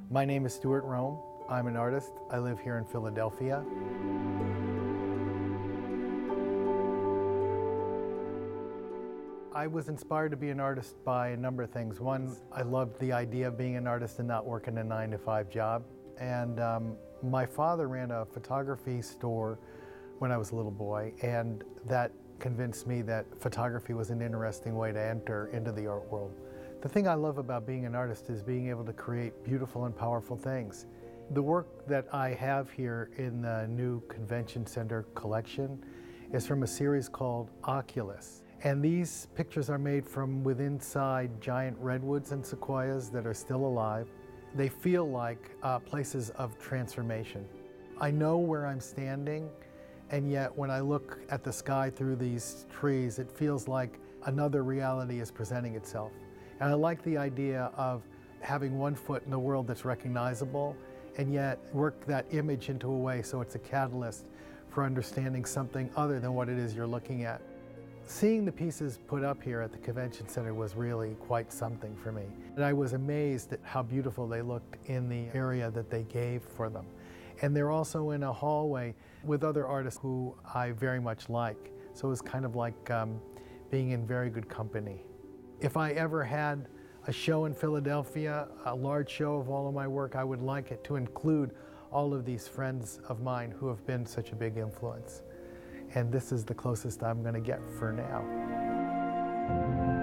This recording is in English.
My name is Stuart Rome. I'm an artist. I live here in Philadelphia. I was inspired to be an artist by a number of things. One, I loved the idea of being an artist and not working a 9-to-5 job. And my father ran a photography store when I was a little boy, and that convinced me that photography was an interesting way to enter into the art world. The thing I love about being an artist is being able to create beautiful and powerful things. The work that I have here in the new Convention Center collection is from a series called Oculus. And these pictures are made from inside giant redwoods and sequoias that are still alive. They feel like places of transformation. I know where I'm standing, and yet when I look at the sky through these trees, it feels like another reality is presenting itself. And I like the idea of having one foot in the world that's recognizable, and yet work that image into a way so it's a catalyst for understanding something other than what it is you're looking at. Seeing the pieces put up here at the Convention Center was really quite something for me. And I was amazed at how beautiful they looked in the area that they gave for them. And they're also in a hallway with other artists who I very much like. So it was kind of like being in very good company. If I ever had a show in Philadelphia, a large show of all of my work, I would like it to include all of these friends of mine who have been such a big influence. And this is the closest I'm going to get for now.